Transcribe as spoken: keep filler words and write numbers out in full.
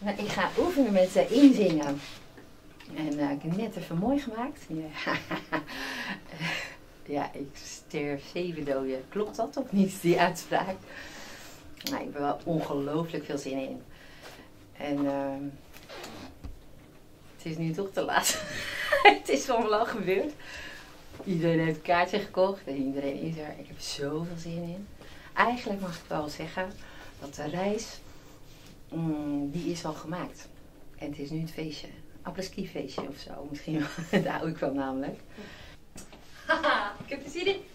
Nou, ik ga oefenen met uh, inzingen. En uh, ik heb het net even mooi gemaakt. Ja, ja, ik sterf zeven doden. Klopt dat of niet, die uitspraak? Nou, ik heb er wel ongelooflijk veel zin in. En uh, het is nu toch te laat. Het is al lang gebeurd. Iedereen heeft een kaartje gekocht en iedereen is er. Ik heb zoveel zin in. Eigenlijk mag ik wel zeggen dat de reis, mm, die is al gemaakt. En het is nu het feestje. Apres-ski feestje of zo misschien wel. Daar hou ik van namelijk. Haha, ik heb er zin in.